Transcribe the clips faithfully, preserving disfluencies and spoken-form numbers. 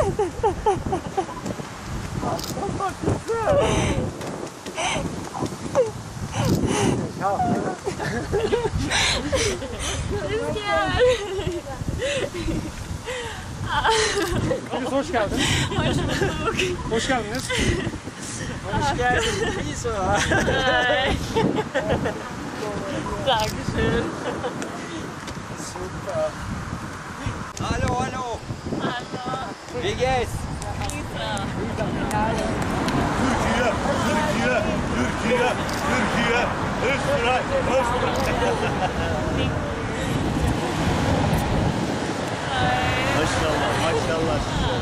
Hepiniz hoş geldiniz. Hoş bulduk. Hoş geldiniz. Hoş geldin. İyi var. Dankeschön. Super. Hallo, hallo. Hallo. Wie geht's? Lisa. Türkiye, Türkiye, Türkiye, Türkiye, Österreich, Österreich. Maşallah, maşallah.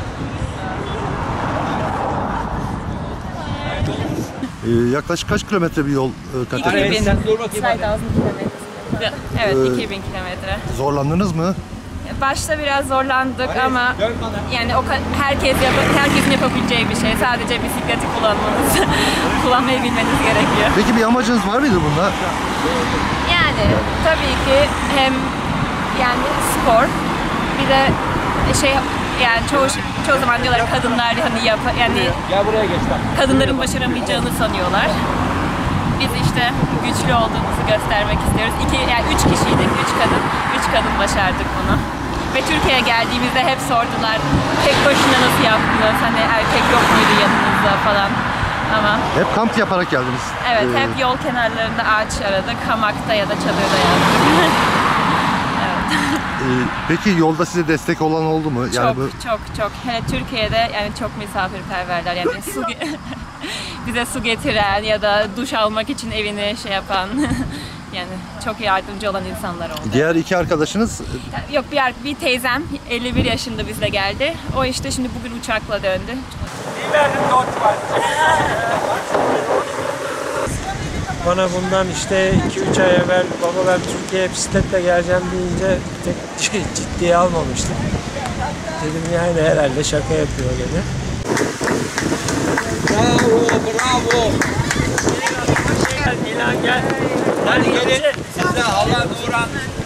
Ee, yaklaşık kaç kilometre bir yol e, kat iki ettiniz? bin. Dur bakayım. iki bin kilometre. Evet, Ee, iki bin kilometre. Zorlandınız mı? Başta biraz zorlandık Hadi, ama dön bana. yani o ka- herkes yap herkesin yapabileceği bir şey. Sadece bisikleti kullanmanız, kullanmayı bilmeniz gerekiyor. Peki bir amacınız var mıydı bunda? Yani tabii ki hem yani spor, bir de şey yani çoğu çoğu zaman diyorlar kadınlar hani yap yani Gel buraya geç lan. kadınların başaramayacağını sanıyorlar. Biz işte güçlü olduğumuzu göstermek istiyoruz. İki, yani üç kişiydik, üç kadın, üç kadın başardık bunu. Ve Türkiye'ye geldiğimizde hep sordular, tek başına nasıl yaptınız, hani erkek yok muydu yanınızda falan. Ama Hep kamp yaparak geldiniz. evet, Ee, hep yol kenarlarında ağaç aradık, hamakta ya da çadırda yattık. Evet. e, peki yolda size destek olan oldu mu? Yani Çok bu çok çok. Hele Türkiye'de yani çok misafirperverler. Yani su ge- bize su getiren ya da duş almak için evini şey yapan yani çok yardımcı olan insanlar oldu. diğer iki arkadaşınız Yok bir, ar- bir teyzem elli bir yaşında bizle geldi. O işte şimdi bugün uçakla döndü. Bana bundan işte iki üç ay evvel baba ben Türkiye'ye bisikletle geleceğim deyince pek ciddiye almamıştım. Dedim yani herhalde şaka yapıyor gene. Bravo, bravo. Gel İlhan gel. Hadi gelin. Size Allah Nurhan